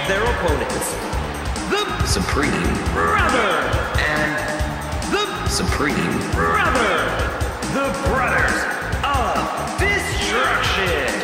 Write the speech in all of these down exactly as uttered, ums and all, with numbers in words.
their opponents, the Supreme Brother and the Supreme Brother, the Brothers of Destruction.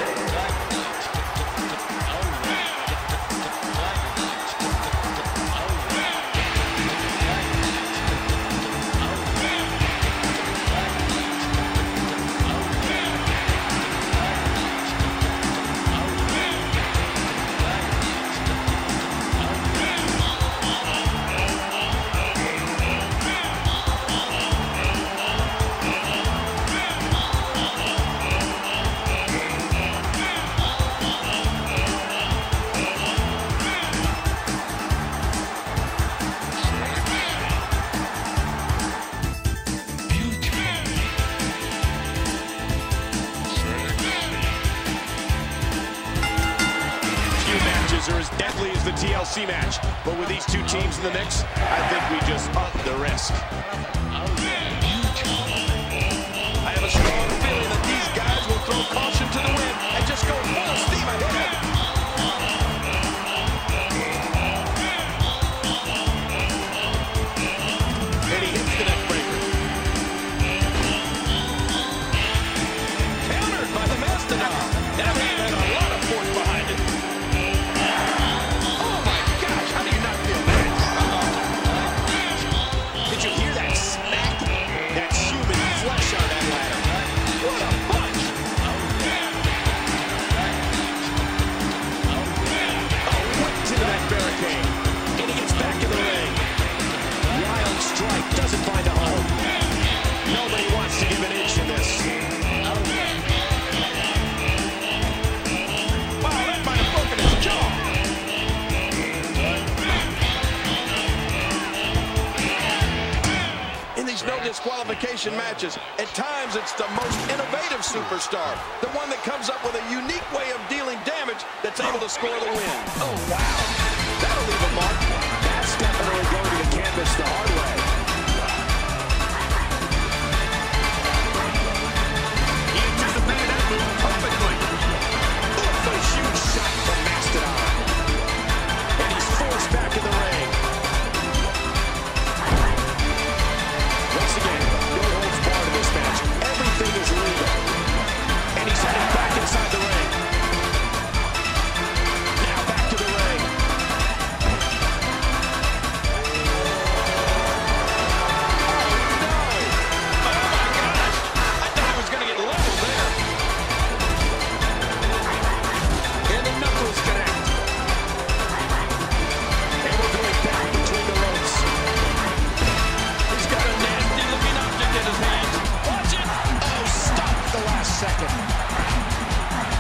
Are as deadly as the T L C match, but with these two teams in the mix, I think we just up the risk. I have a strong feeling that these guys will throw caution to the wind and just go full steam ahead. And he hits the neck breaker. Countered by the Mastodon. That man had a lot of force behind it. Disqualification matches. At times, it's the most innovative superstar, the one that comes up with a unique way of dealing damage that's able to score the win. Oh, wow. That'll leave a mark. That's definitely going to the canvas the hard way. He anticipated that move perfectly. Ooh, a huge shot from Mastodon. And he's forced back in the ring. Once again, no holds barred in this match. Everything is legal. And he's heading back inside the ring. Now back to the ring. Oh, no. Oh, my gosh. I thought he was going to get leveled there. And the knuckles connect. And we're going back between the ropes. He's got a nasty looking object in his hand. Watch it! Oh, stop the last second.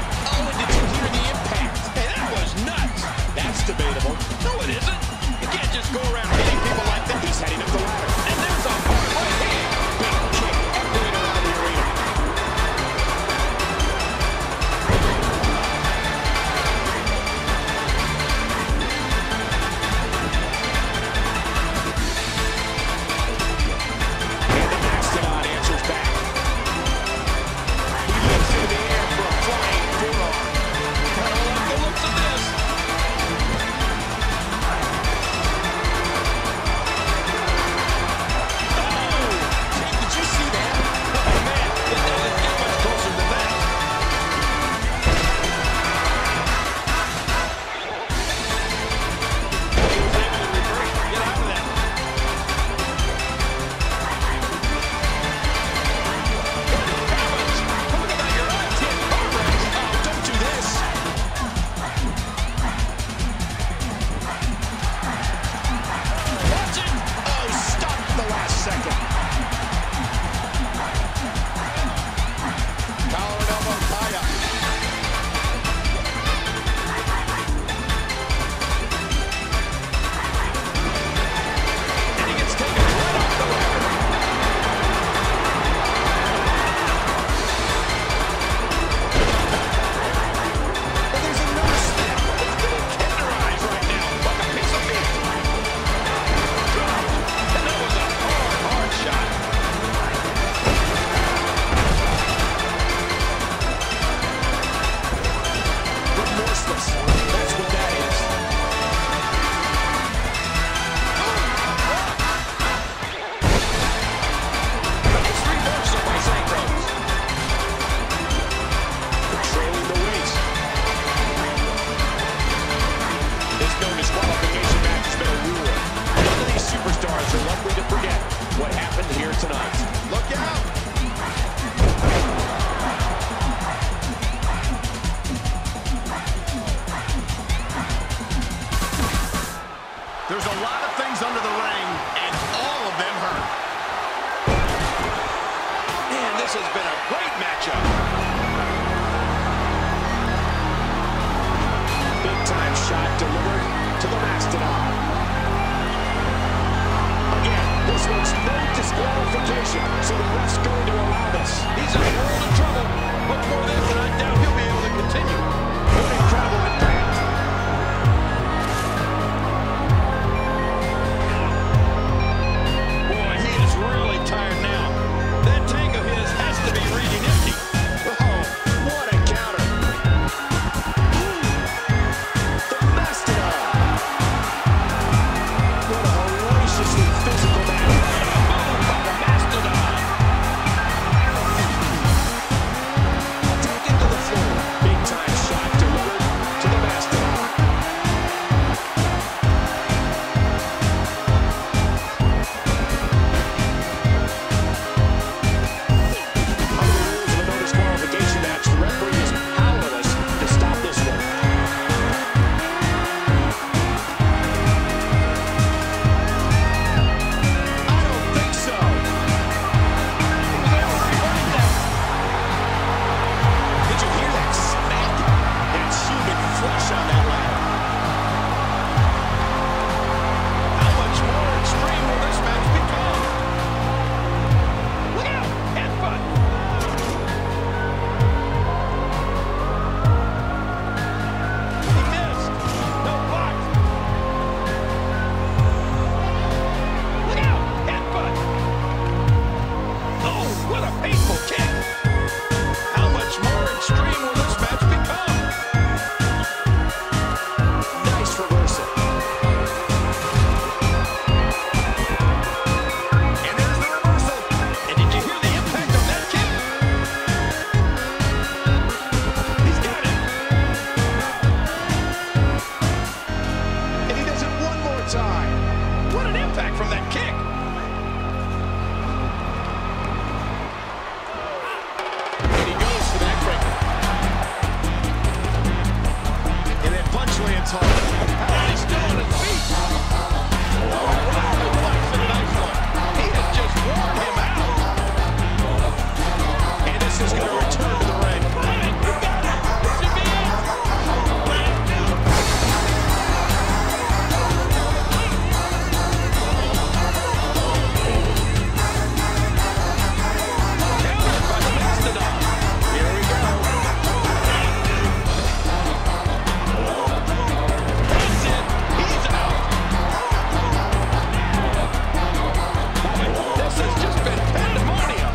tonight. Look out! There's a lot of things under the ring, and all of them hurt. Man, this has been a great matchup. Big-time shot delivered to the Mastodon. Again, this one's no disqualification, so the ref's going to allow this. He's in a world of trouble. Look for this, and I doubt he'll be able to continue. What incredible impact. Boy, he is really tired now. That tank of his has to be reading empty. Oh, what a counter. The Mastodon. What a horaciously physical match. Boom by the Mastodon. Taken to the floor. Big-time shot delivered to the Mastodon. Under the rules of a no disqualification match, the referee is powerless to stop this one. I don't think so. Did you hear that smack? That's human flesh on that ladder. How much more extreme will this match become? Look out! Headbutt! He missed. No block. Look out! Headbutt! Oh, what a painful kick! How much more extreme will this match become? Nice reversal. And there's the reversal. And did you hear the impact of that kick? He's got it. And he does it one more time. What an impact from that kick. And he goes for that breaker. And that punch lands hard. And he's still on his feet. Oh, wow, deflects a nice one. He has just worn him out. And this is going to return to the ring. You got it. This should be it. Countered by the Mastodon. Here we go. That's it. He's out. Boy, this has just been pandemonium.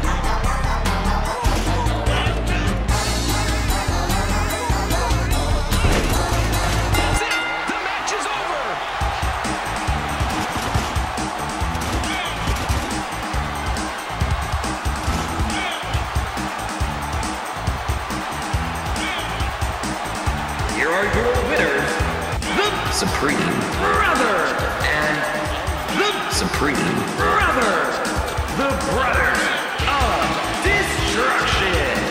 That's it. The match is over. Here are your winners, the Supreme Brothers, and the Supreme Brothers, the Brothers of Destruction.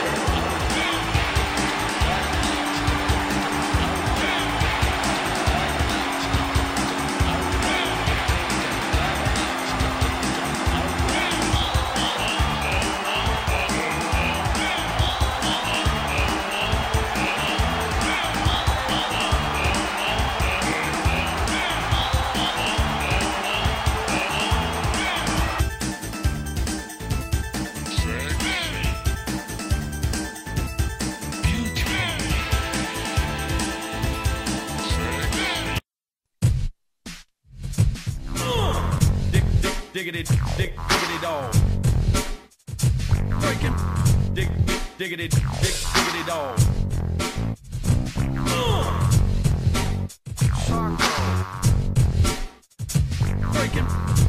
Diggity, dig, diggity dog. Breaking. Dig, diggity, dig, diggity dog. Breaking.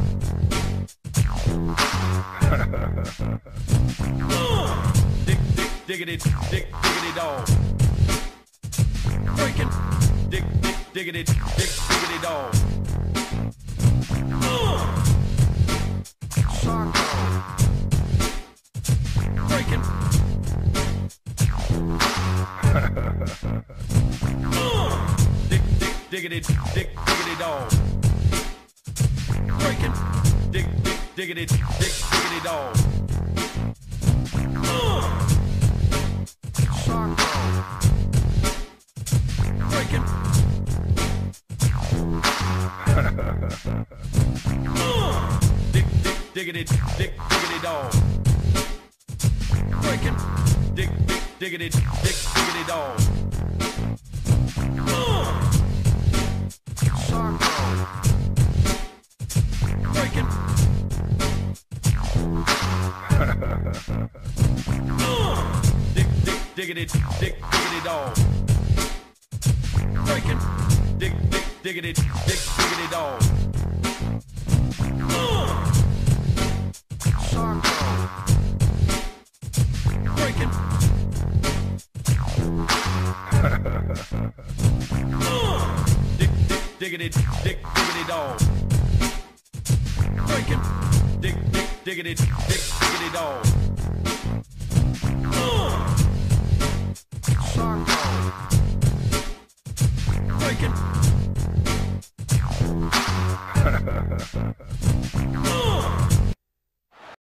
dig, dig, diggity, dig, diggity dog. Breaking. Dig, dig, diggity, dig, diggity dog. Breaking. Dig, dig, diggity, dig, diggity dog. Breaking. Dig, dig, diggity, dig, diggity dog. Breaking. Dig, dig, diggity, dig, diggity dog. Breaking. Dig, dig, diggity, dig, diggity dog. Breaking. Dig, dig, diggity, dig, diggity dog. Breaking. Dig, dig, diggity, dig, diggity dog. Breaking. Dig, dig, diggity, dig, diggity dog. Breaking. Dig, dig, diggity, dig, diggity dog.